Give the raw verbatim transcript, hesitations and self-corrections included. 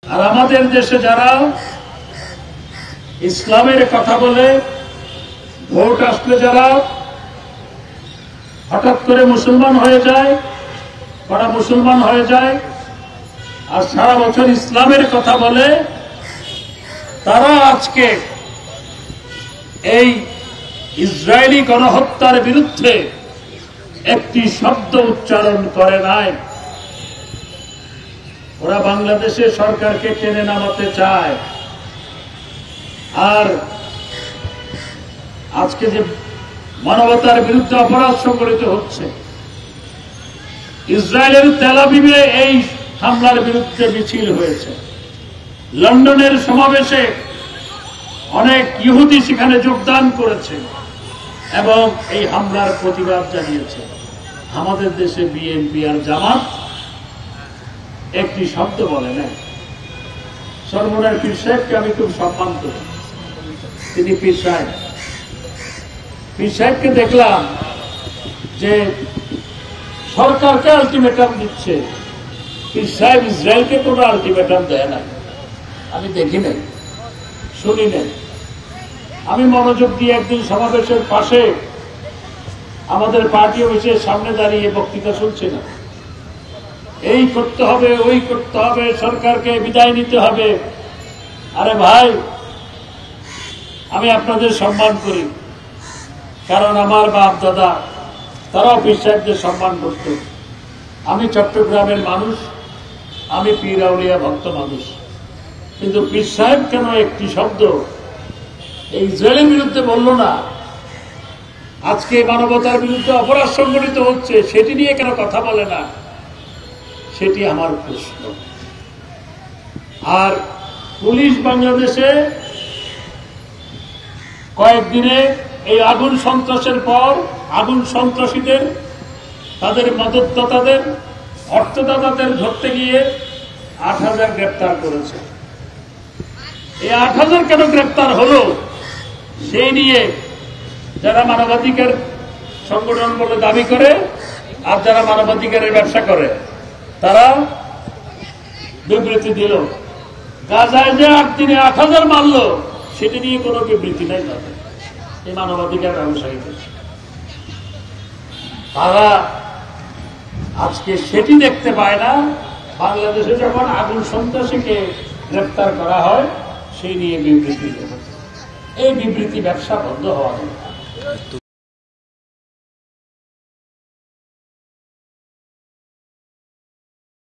আর আমাদের দেশে যারা ইসলামের কথা বলে ভোট আসলে যারা হঠাৎ করে মুসলমান হয়ে যায়, ওরা মুসলমান হয়ে যায় আর সারা বছর ইসলামের কথা বলে, তারা আজকে এই ইসরায়েলি গণহত্যার বিরুদ্ধে একটি শব্দ উচ্চারণ করে নাই। ওরা বাংলাদেশে সরকারকে টেনে নামাতে চায়। আর আজকে যে মানবতার বিরুদ্ধে অপরাধ সংঘটিত হচ্ছে, ইসরায়েলের তেল আবিবে এই হামলার বিরুদ্ধে মিছিল হয়েছে। লন্ডনের সমাবেশে অনেক ইহুদি সেখানে যোগদান করেছে এবং এই হামলার প্রতিবাদ জানিয়েছে। আমাদের দেশে বিএনপি আর জামাত একটি শব্দ বলে না। সর্বনার পীর সাহেবকে আমি খুব সম্মান করি, তিনি পীর সাহেব। পীর সাহেবকে দেখলাম যে সরকারকে আলটিমেটাম দিচ্ছে, পীর সাহেব ইসরায়েলকে কোনো আলটিমেটাম দেয় না। আমি দেখি নাই, শুনি নাই। আমি মনোযোগ দিয়ে একদিন সমাবেশের পাশে আমাদের পার্টি অফিসের সামনে দাঁড়িয়ে বক্তৃতা শুনছি না। এই করতে হবে, ওই করতে হবে, সরকারকে বিদায় নিতে হবে। আরে ভাই, আমি আপনাদের সম্মান করি, কারণ আমার বাপ দাদা তারাও পীর সাহেবদের সম্মান করত। আমি চট্টগ্রামের মানুষ, আমি পীর আউলিয়া ভক্ত মানুষ, কিন্তু পীর সাহেব কেন একটি শব্দ এই ইসরায়েলের বিরুদ্ধে বলল না? আজকে মানবতার বিরুদ্ধে অপরাধ সংঘটিত হচ্ছে, সেটি নিয়ে কেন কথা বলে না? সেটি আমার প্রশ্ন। আর পুলিশ বাংলাদেশে কয়েকদিনে এই আগুন সন্ত্রাসের পর আগুন সন্ত্রাসীদের, তাদের মদতদাতাদের, অর্থদাতাদের ধরতে গিয়ে আট হাজার গ্রেপ্তার করেছে। এই আট হাজার কেন গ্রেপ্তার হলো সেই নিয়ে যারা মানবাধিকার সংগঠন বলে দাবি করে আর যারা মানবাধিকারের ব্যবসা করে তারা বিবৃতি দিল। গাজায় যে আট দিনে আট হাজার মারল সেটি নিয়ে কোনো বিবৃতি নাই তাদের, এই মানবাধিকার ব্যবসায়ীদের। তারা আজকে সেটি দেখতে পায় না। বাংলাদেশে যখন আগুন সন্ত্রাসীকে গ্রেপ্তার করা হয় সেই নিয়ে বিবৃতি দেয়। এই বিবৃতি ব্যবসা বন্ধ হওয়া দরকার।